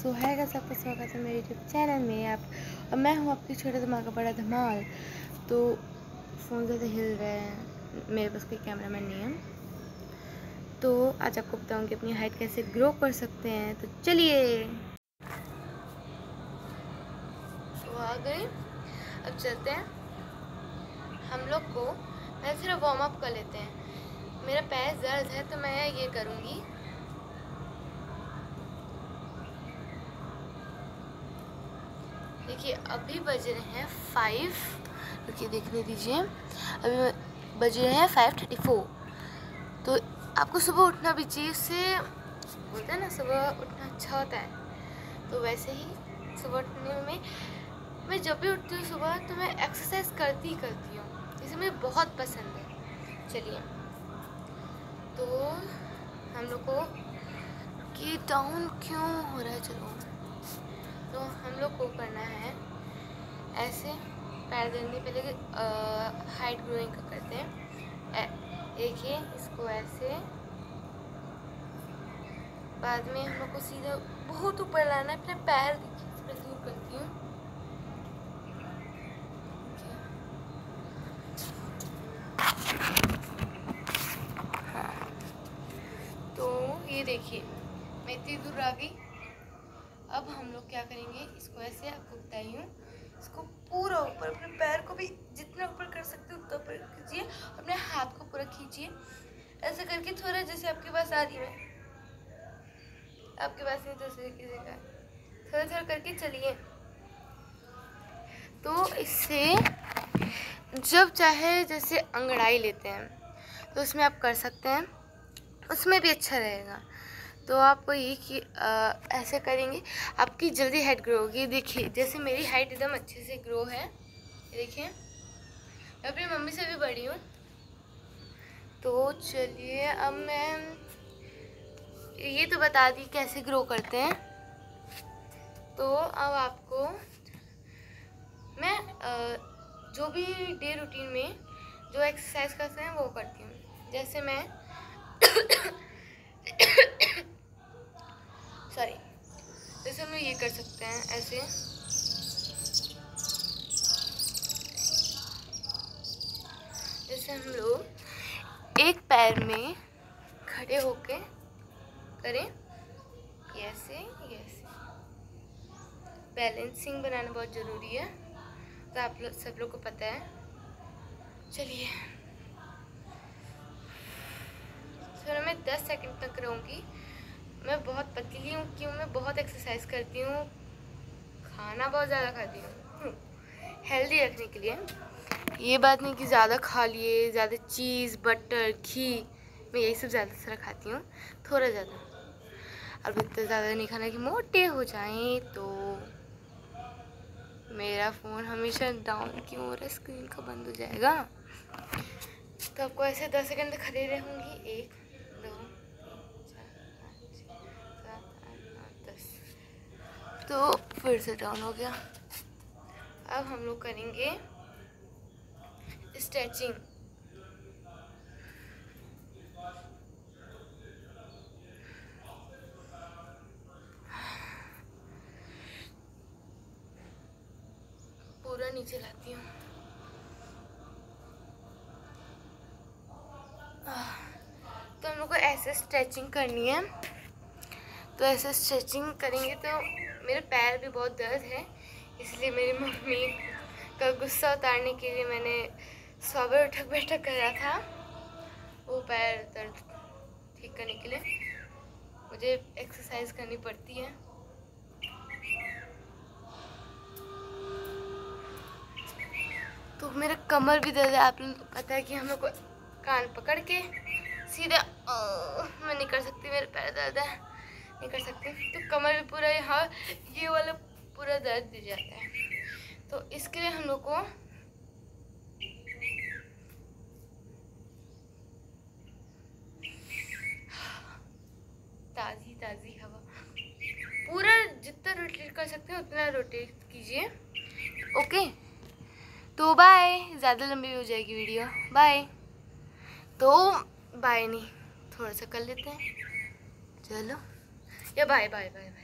सो है का सबका स्वागत है मेरे यूट्यूब चैनल में। आप और मैं हूँ आपकी छोटे दिमाग का बड़ा धमाल। तो फ़ोन ज़्यादा हिल रहे हैं, मेरे पास कोई कैमरामैन नहीं है, तो आज आपको बताऊँगी अपनी हाइट कैसे ग्रो कर सकते हैं। तो चलिए तो आ गए, अब चलते हैं हम लोग को। मैं सिर्फ वार्म अप कर लेते हैं। मेरा पैर दर्द है तो मैं ये करूँगी। देखिए अभी बज रहे हैं 5, रुकिए देखने दीजिए, अभी बज रहे हैं 5:34। तो आपको सुबह उठना भी चाहिए, उससे बोलते हैं ना सुबह उठना अच्छा होता है। तो वैसे ही सुबह उठने में मैं जब भी उठती हूँ सुबह तो मैं एक्सरसाइज करती ही करती हूँ, जिसे मुझे बहुत पसंद है। चलिए तो हम लोग को कि डाउन क्यों हो रहा है, चलो तो हम लोग को करना है ऐसे पैर देने पहले हाइट ग्रोइंग का करते हैं। देखिए इसको ऐसे, बाद में हम लोग को सीधा बहुत ऊपर लाना है अपने पैर। देखिए इसमें दूर करती हूँ। हाँ तो ये देखिए मैं इतनी दूर आ गई। अब हम लोग क्या करेंगे, इसको ऐसे आपको बताई हूँ, इसको पूरा ऊपर, अपने पैर को भी जितना ऊपर कर सकते हो उतना ऊपर कीजिए, अपने हाथ को पूरा खींचिए ऐसे करके, थोड़ा जैसे आपके पास आ रही है, आपके पास नहीं तो तरीके का थोड़ा थोड़ा करके चलिए। तो इससे जब चाहे जैसे अंगड़ाई लेते हैं तो उसमें आप कर सकते हैं, उसमें भी अच्छा रहेगा। तो आपको ये कि ऐसे करेंगे आपकी जल्दी हाइट ग्रो होगी। देखिए जैसे मेरी हाइट एकदम अच्छे से ग्रो है, देखिए मैं अपनी मम्मी से भी बड़ी हूँ। तो चलिए अब मैं ये तो बता दी कैसे ग्रो करते हैं। तो अब आपको मैं जो भी डे रूटीन में जो एक्सरसाइज करते हैं वो करती हूँ। जैसे मैं सॉरी, जैसे हम लोग ये कर सकते हैं ऐसे, जैसे हम लोग एक पैर में खड़े होके करें, ऐसे ऐसे बैलेंसिंग बनाना बहुत ज़रूरी है, तो आप लोग सब लोग को पता है। चलिए फिर मैं 10 सेकंड तक रहूँगी। मैं बहुत पतली हूँ, क्यों मैं बहुत एक्सरसाइज करती हूँ, खाना बहुत ज़्यादा खाती हूँ हेल्दी रखने के लिए। ये बात नहीं कि ज़्यादा खा लिए, ज़्यादा चीज़ बटर घी, मैं यही सब ज़्यादा सारा खाती हूँ, थोड़ा ज़्यादा। अब इतना ज़्यादा नहीं खाना कि मोटे हो जाएं। तो मेरा फ़ोन हमेशा डाउन क्यों हो रहा है, स्क्रीन का बंद हो जाएगा। तो आपको ऐसे 10 सेकंड तक खड़े रहूँगी। 1 2 3 4 5 6 7 8 9 10। तो फिर से डाउन हो गया। अब हम लोग करेंगे स्ट्रेचिंग। पूरा नीचे लाती हूँ। तो हम लोग को ऐसे स्ट्रेचिंग करनी है। तो ऐसे स्ट्रेचिंग करेंगे तो मेरे पैर भी बहुत दर्द है, इसलिए मेरी मम्मी का गुस्सा उतारने के लिए मैंने सुबह उठक बैठक करा था। वो पैर दर्द ठीक करने के लिए मुझे एक्सरसाइज करनी पड़ती है। तो मेरा कमर भी दर्द है। आप लोगों को पता है कि हम लोग को कान पकड़ के सीधा मैं नहीं कर सकती, मेरे पैर दर्द है, नहीं कर सकती। तो कमर भी पूरा यहाँ ये वाला पूरा दर्द दे जाता है। तो इसके लिए हम लोग को ताज़ी ताज़ी हवा पूरा जितना रोटेट कर सकते हैं उतना रोटेट कीजिए। ओके तो बाय, ज़्यादा लंबी हो जाएगी वीडियो, बाय। तो बाय नहीं, थोड़ा सा कर लेते हैं, चलो या बाय बाय बाय।